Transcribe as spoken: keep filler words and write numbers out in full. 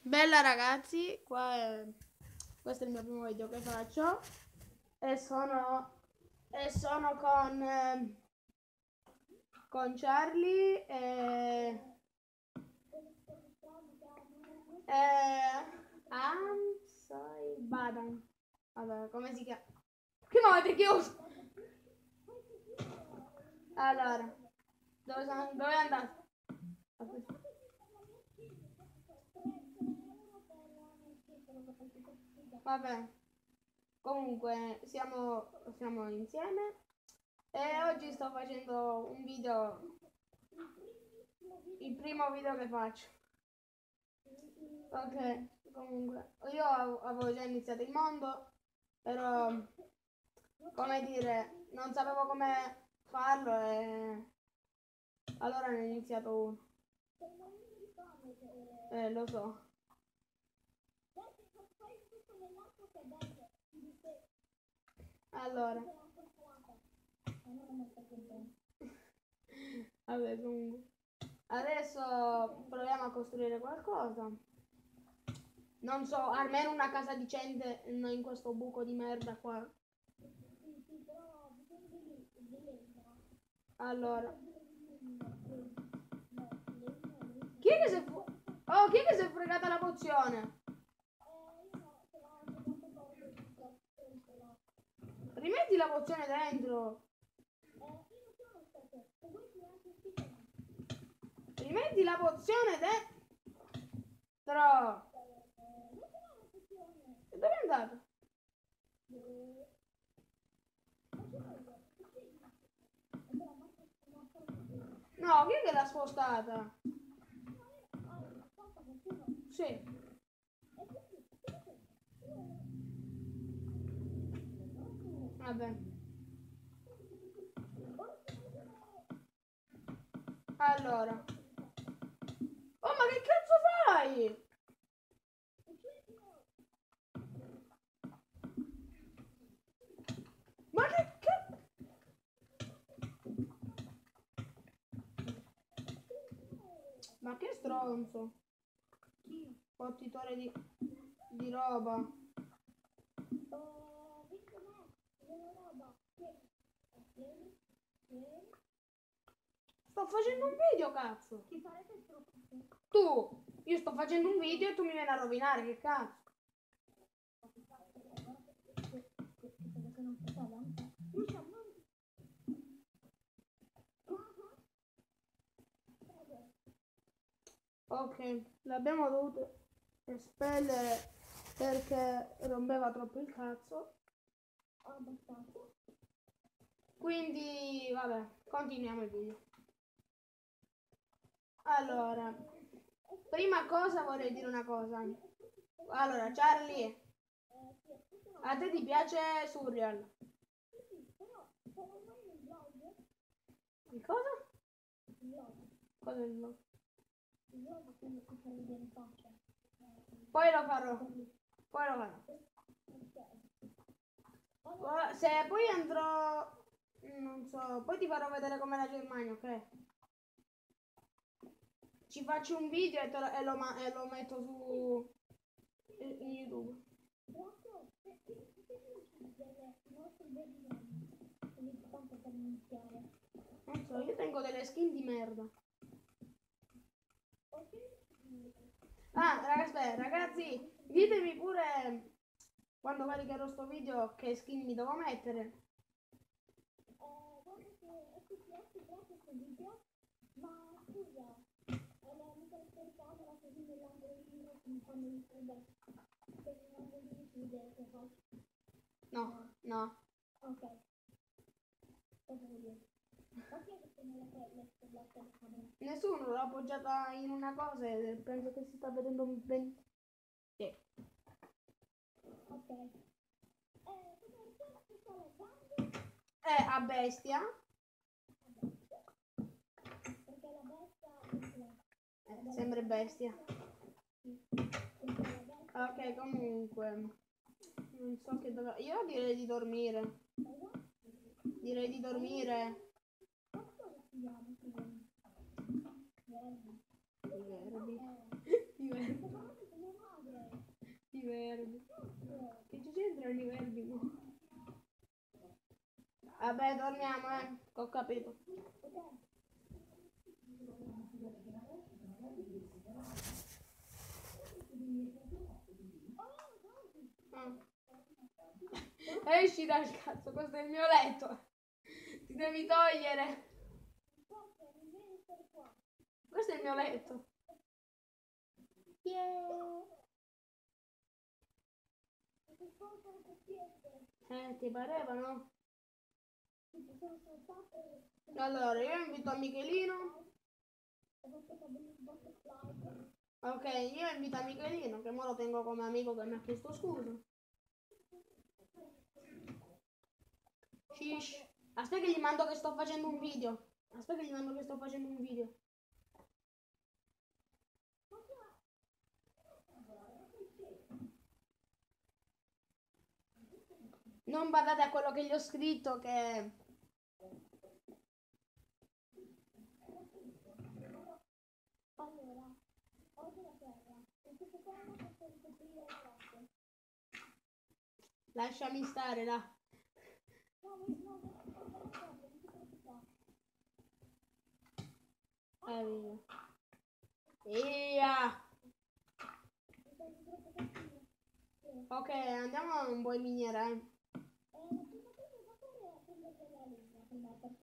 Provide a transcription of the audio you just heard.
Bella ragazzi, qua è... questo è il mio primo video che faccio e sono, e sono con, eh, con Charlie e, e Ansai Badan. Vabbè, come si chiama? Che mo' avete chiuso? Allora, dove, sono, dove è andato? Vabbè, comunque siamo, siamo insieme e oggi sto facendo un video, il primo video che faccio. Ok, comunque io avevo già iniziato il mondo, però come dire, non sapevo come farlo e allora ne ho iniziato uno. Eh, lo so. Allora. Vabbè, comunque. Adesso proviamo a costruire qualcosa. Non so, almeno una casa decente in questo buco di merda qua. Allora. Chi è che si è fu- Oh, chi è che si è fregata la pozione? Rimetti la pozione dentro. Rimetti la pozione dentro. Dove è andato? No, chi è che l'ha spostata? Sì. Vabbè. Allora. Oh, ma che cazzo fai? Ma che cazzo? Ma che stronzo. Fottitore di, di roba. Sto facendo un video, cazzo. Tu, io sto facendo un video e tu mi vieni a rovinare, che cazzo? Ok, l'abbiamo dovuto espellere perché rompeva troppo il cazzo. Quindi, vabbè, continuiamo il video. Allora, prima cosa vorrei dire una cosa. Allora, Charlie, a te ti piace Surreal? Il cosa? Cosa è il vlog? Poi lo farò. Poi lo farò. Se poi andrò, non so, poi ti farò vedere com'è la Germania, ok? Ci faccio un video e, lo, e, lo, e lo metto su in YouTube. Non so, io tengo delle skin di merda. Ah, ragazzi, ragazzi, ditemi pure quando caricherò sto video che skin mi devo mettere. Ma scusa, mi sono scaricata la così nell'angolino mi fanno il No, no. Ok. Cosa vuol dire? Nessuno l'ha appoggiata in una cosa e penso che si sta vedendo ben. Sì. Ok. Eh, a bestia. Perché la bestia eh, sembra bestia. Ok, comunque. Non so che dove. Io direi di dormire. Direi di dormire. I verbi. I verbi. fare i verbi, no? Vabbè, torniamo, eh. Ho capito. Ah. Esci dal cazzo, questo è il mio letto. Ti devi togliere. Questo è il mio letto. Yeah. Eh, ti pareva, no? Allora, io invito Michelino. Ok, io invito a Michelino, che ora lo tengo come amico che mi ha chiesto scusa. Shish. Aspetta che gli mando che sto facendo un video. Aspetta che gli mando che sto facendo un video. Non badate a quello che gli ho scritto che... Lasciami stare là. Eh, via. Via. Ok, andiamo a un po' in miniera, eh.